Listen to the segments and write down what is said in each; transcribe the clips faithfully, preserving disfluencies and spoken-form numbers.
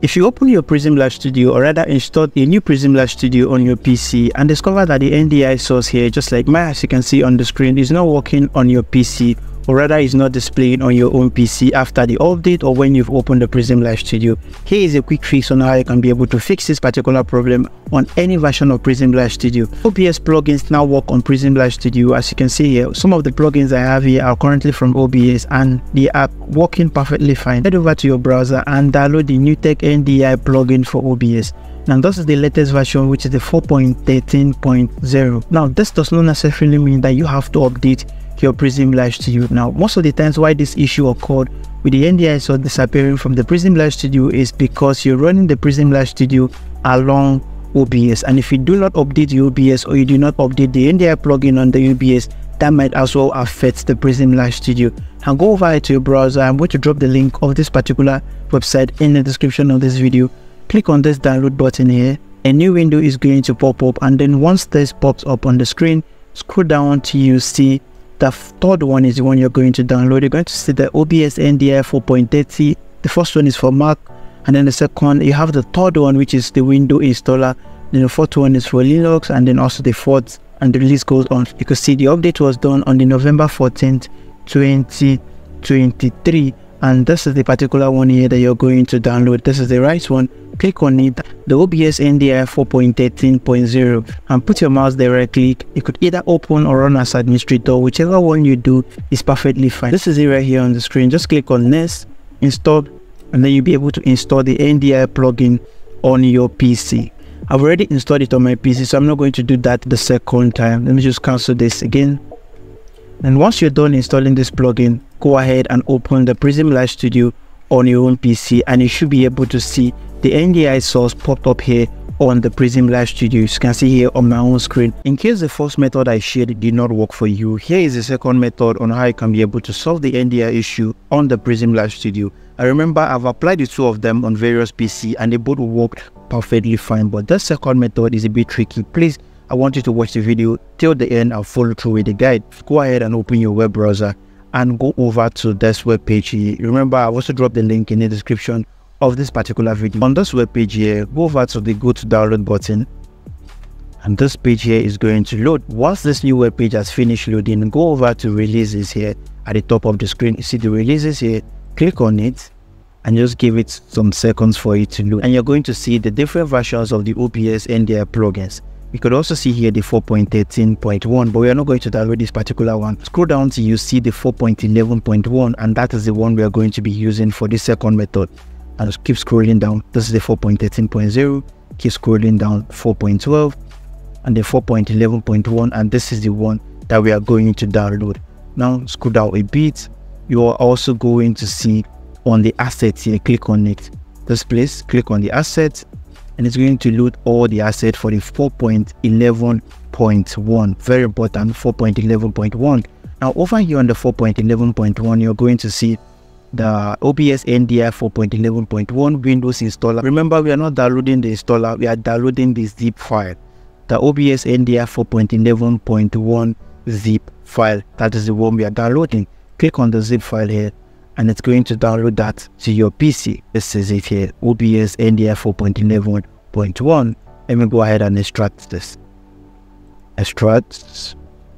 If you open your Prism Live Studio, or rather install a new Prism Live Studio on your P C and discover that the N D I source here, just like mine as you can see on the screen, is not working on your P C, or rather is not displaying on your own P C after the update or when you've opened the Prism Live Studio, here is a quick fix on how you can be able to fix this particular problem on any version of Prism Live Studio. O B S plugins now work on Prism Live Studio. As you can see here, some of the plugins I have here are currently from O B S and they are working perfectly fine. Head over to your browser and download the new Tech N D I plugin for O B S. Now this is the latest version, which is the four point thirteen point zero. Now this does not necessarily mean that you have to update your Prism Live Studio. Now most of the times why this issue occurred with the N D I source disappearing from the Prism Live Studio is because you're running the Prism Live Studio along O B S, and if you do not update the O B S or you do not update the N D I plugin on the O B S, that might as well affect the Prism Live Studio. Now go over to your browser. I'm going to drop the link of this particular website in the description of this video. Click on this download button here. A new window is going to pop up, and then once this pops up on the screen, scroll down till you see the third one is the one you're going to download. You're going to see the O B S N D I four point thirty. The first one is for Mac, and then the second, you have the third one, which is the window installer. Then the fourth one is for Linux, and then also the fourth, and the list goes on. You can see the update was done on the November fourteenth twenty twenty-three, and this is the particular one here that you're going to download. This is the right one. Click on it, the O B S N D I four point thirteen point zero, and put your mouse there, right click. You could either open or run as administrator, whichever one you do is perfectly fine. This is it right here on the screen. Just click on next, install, and then you'll be able to install the N D I plugin on your P C. I've already installed it on my P C, so I'm not going to do that the second time. Let me just cancel this again. And once you're done installing this plugin, go ahead and open the Prism Live Studio on your own P C, and you should be able to see the N D I source popped up here on the Prism Live Studio. You can see here on my own screen. In case the first method I shared did not work for you, here is the second method on how you can be able to solve the N D I issue on the Prism Live Studio. I remember I've applied the two of them on various P C and they both worked perfectly fine, but the second method is a bit tricky. Please, I want you to watch the video till the end and follow through with the guide. Go ahead and open your web browser and go over to this web page here. Remember, I've also dropped the link in the description of this particular video. On this web page here, go over to the go to download button, and this page here is going to load. Once this new web page has finished loading, go over to releases here at the top of the screen. You see the releases here, click on it and just give it some seconds for it to load, and you're going to see the different versions of the O B S N D I plugins. You could also see here the four point thirteen point one, but we are not going to download this particular one. Scroll down till you see the four point eleven point one, and that is the one we are going to be using for this second method. And just keep scrolling down. This is the four point thirteen point zero. Keep scrolling down, four point twelve, and the four point eleven point one, and this is the one that we are going to download. Now scroll down a bit. You are also going to see on the assets here. Click on it. This place, click on the assets, and it's going to load all the assets for the four point eleven point one. Very important, four point eleven point one. Now over here on the four point eleven point one, you're going to see the O B S N D I four point eleven point one Windows installer. Remember, we are not downloading the installer, we are downloading the zip file. The O B S N D I four point eleven point one zip file, that is the one we are downloading. Click on the zip file here, and it's going to download that to your P C. This is it here, O B S N D I four point eleven point one. Let me go ahead and extract this. Extract,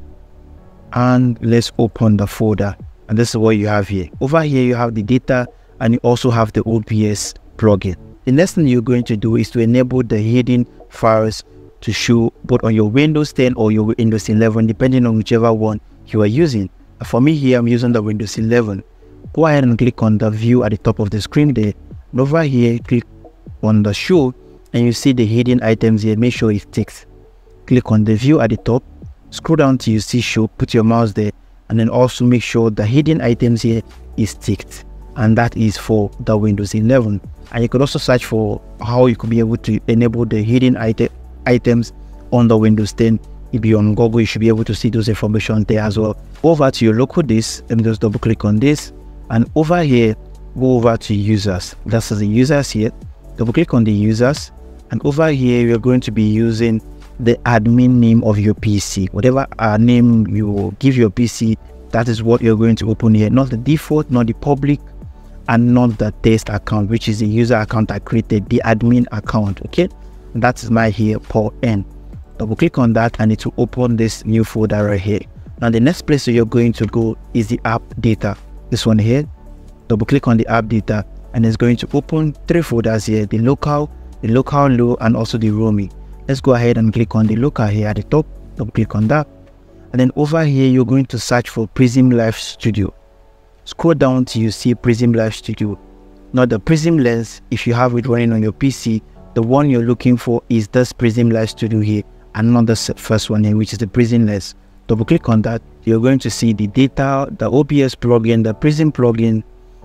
and let's open the folder. And this is what you have here. Over here you have the data, and you also have the O B S plugin. The next thing you're going to do is to enable the hidden files to show both on your Windows ten or your Windows eleven, depending on whichever one you are using. For me here, I'm using the Windows eleven. Go ahead and click on the view at the top of the screen there. And over here, click on the show, and you see the hidden items here. Make sure it's ticked. Click on the view at the top. Scroll down till you see show. Put your mouse there, and then also make sure the hidden items here is ticked, and that is for the Windows eleven. And you could also search for how you could be able to enable the hidden item items on the Windows ten. If you're on Google, you should be able to see those information there as well. Over to your local disk. Let me just double click on this, and over here go over to users. That's the users here. Double click on the users, and over here you're going to be using the admin name of your P C. Whatever uh, name you give your P C, that is what you're going to open here. Not the default, not the public and not the test account, which is the user account I created, the admin account. Okay, and that is my here for N. Double click on that and it will open this new folder right here. Now the next place you're going to go is the app data, this one here. Double click on the app data and it's going to open three folders here, the local, the local low, and also the roaming. Let's go ahead and click on the local here at the top. Double click on that, and then over here you're going to search for Prism Live Studio. Scroll down till you see Prism Live Studio. Now the Prism lens, if you have it running on your P C, the one you're looking for is this Prism Live Studio here, and not the first one here, which is the Prism lens. Double click on that. You're going to see the data, the O B S plugin, the Prism plugin,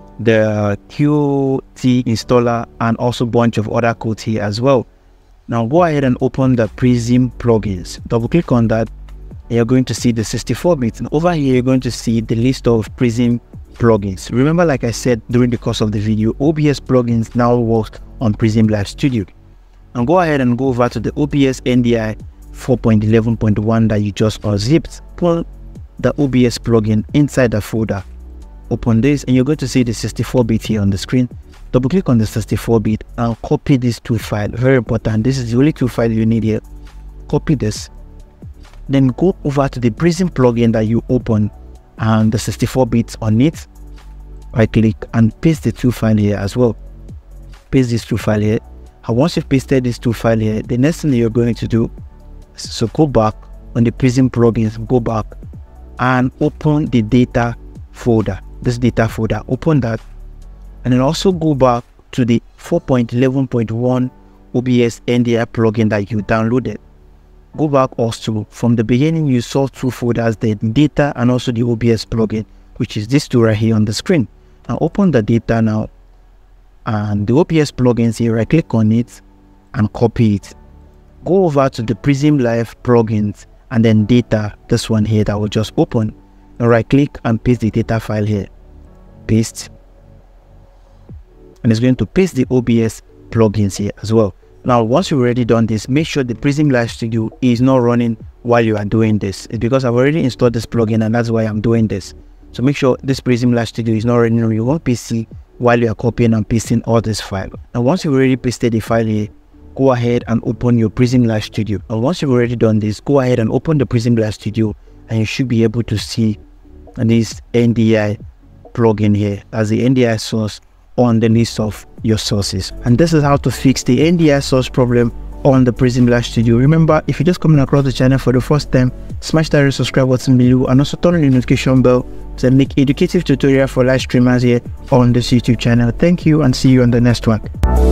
the Q T installer, and also a bunch of other codes here as well. Now go ahead and open the Prism plugins. Double click on that. You're going to see the sixty-four bits, and over here you're going to see the list of Prism plugins. Remember, like I said during the course of the video, O B S plugins now work on Prism Live Studio. Now go ahead and go over to the O B S N D I four point eleven point one that you just unzipped. Pull the O B S plugin inside the folder. Open this and you're going to see the sixty-four bit here on the screen. Double click on the sixty-four bit and copy these two files. Very important. This is the only two files you need here. Copy this. Then go over to the Prism plugin that you open and the sixty-four bits on it. Right click and paste the two files here as well. Paste these two files here. And once you've pasted these two files here, the next thing you're going to do, so go back on the Prism plugins, go back and open the data folder. This data folder, open that, and then also go back to the four point eleven point one O B S N D I plugin that you downloaded. Go back also from the beginning. You saw two folders, the data and also the O B S plugin, which is this two right here on the screen. Now open the data now and the O B S plugins here. Right click on it and copy it. Go over to the Prism Live plugins and then data, this one here that will just open. Now right click and paste the data file here. Paste. And it's going to paste the O B S plugins here as well. Now once you've already done this, make sure the Prism Live Studio is not running while you are doing this. It's because I've already installed this plugin and that's why I'm doing this. So make sure this Prism Live Studio is not running on your own P C while you are copying and pasting all this file. Now once you've already pasted the file here, go ahead and open your Prism Live Studio. And once you've already done this, go ahead and open the Prism Live Studio and you should be able to see this N D I plugin here as the N D I source on the list of your sources. And this is how to fix the N D I source problem on the Prism Live Studio. Remember, if you're just coming across the channel for the first time, smash that red subscribe button below and also turn on the notification bell to make educative tutorial for live streamers here on this YouTube channel. Thank you and see you on the next one.